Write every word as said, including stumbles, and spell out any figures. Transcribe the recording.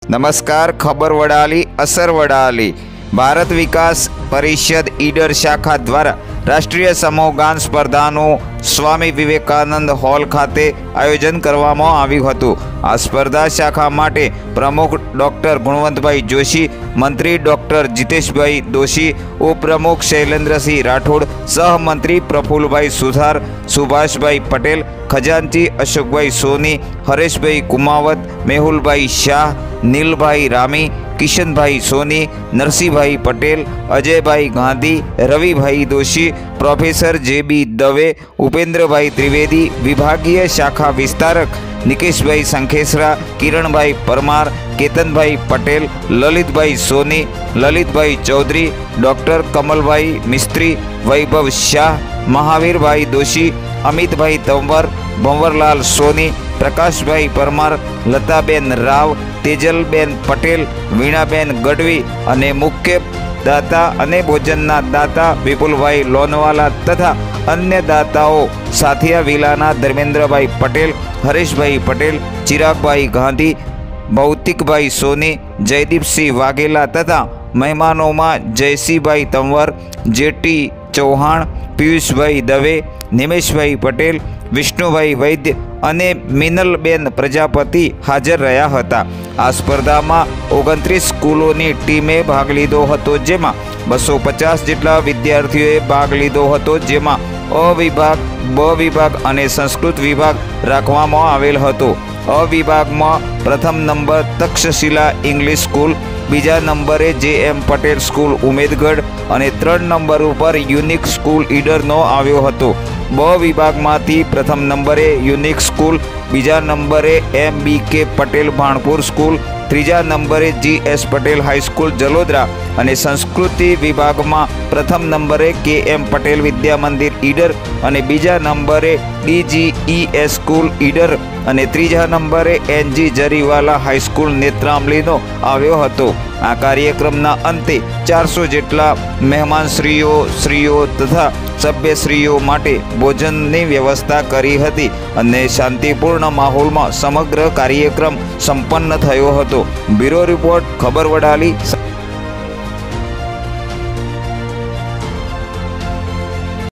नमस्कार। खबर वडाली असर वडाली भारत विकास परिषद ईडर शाखा द्वारा राष्ट्रीय समूहगान स्पर्धाનું સ્વામી વિવેકાનંદ હોલ ખાતે આયોજન કરવામાં આવ્યું હતું। આ સ્પર્ધા શાખા માટે પ્રમુખ ડોક્ટર ગુણવંતભાઈ જોશી, મંત્રી ડોક્ટર જીતેશભાઈ દોશી, ઉપપ્રમુખ શૈલેન્દ્રસિંહ રાઠોડ, સહમંત્રી પ્રફુલભાઈ સુથાર, સુભાષભાઈ પટેલ, ખજાનચી Ashokbhai Soni, Hareshbhai Kumavat, Mehulbhai Shah, Neelbhai Rami, Kishanbhai Soni, Narsinhbhai Patel, Ajaybhai Gandhi, Ravibhai Doshi, professor J B Dave, Upendrabhai Trivedi, विभागीय शाखा विस्तारक निकेशभाई संखेसरा, किरणभाई परमार, केतनभाई पटेल, ललितभाई सोनी, ललितभाई चौधरी, डॉक्टर कमलभाई मिस्त्री, वैभव शाह, महावीरभाई दोशी, अमितभाई तंवर, भंवरलाल सोनी, प्रकाशभाई परमार, लताबेन राव, तेजलबेन पटेल, वीणाबेन गढ़वी अने मुख्य दाता अने भोजनना दाता विपुलभाई लोनवाला तथा अन्य दाताओ साथिया विलाना धर्मेन्द्रभाई पटेल, हरीशभाई पटेल, चिरागभाई गांधी, भौतिकभाई सोनी, जयदीपसिंह वाघेला तथा मेहमानों में जयसिंहभाई तंवर, जेटी चौहान, पीयूषभाई दवे, निमेशभाई पटेल, विष्णुभाई वैद्य अने मीनलबेन प्रजापति हाजर रह्या हता। आ स्पर्धा में ओगणत्रीस स्कूलोनी टीमे भाग लीधो हतो, जेमां बसो पचास जेटला विद्यार्थीओए भाग लीधो हतो, जेमां अ विभाग, ब विभाग अने संस्कृत विभाग राखवामां आवेल हतो। अ विभाग में प्रथम नंबर तक्षशिला इंग्लिश स्कूल, बीजा नंबरे J M Patel school Umedgadh अने त्रण नंबर पर यूनिक स्कूल ईडर नो आव्यो हतो। ब विभाग में प्रथम नंबरे यूनिक स्कूल, बीजा नंबरे M B K Patel Bhanpur school, तीजा नंबरे G S Patel high school Jalodara अने संस्कृति विभाग में प्रथम नंबरे के एम पटेल विद्या मंदिर ईडर अने बीजा नंबरे D G E S school Idar अने तीजा नंबरे N G Jariwala high school नेत्रामलीनो आव्यो हतो। आ कार्यक्रमना अंते चार सौ जेटला मेहमानश्रीओ श्रीओ तथा सभ्यश्रीओ माटे भोजननी व्यवस्था करी हती अने शांतिपूर्ण माहोल में समग्र कार्यक्रम संपन्न थयो हतो। ब्यूरो रिपोर्ट, खबर वडाली।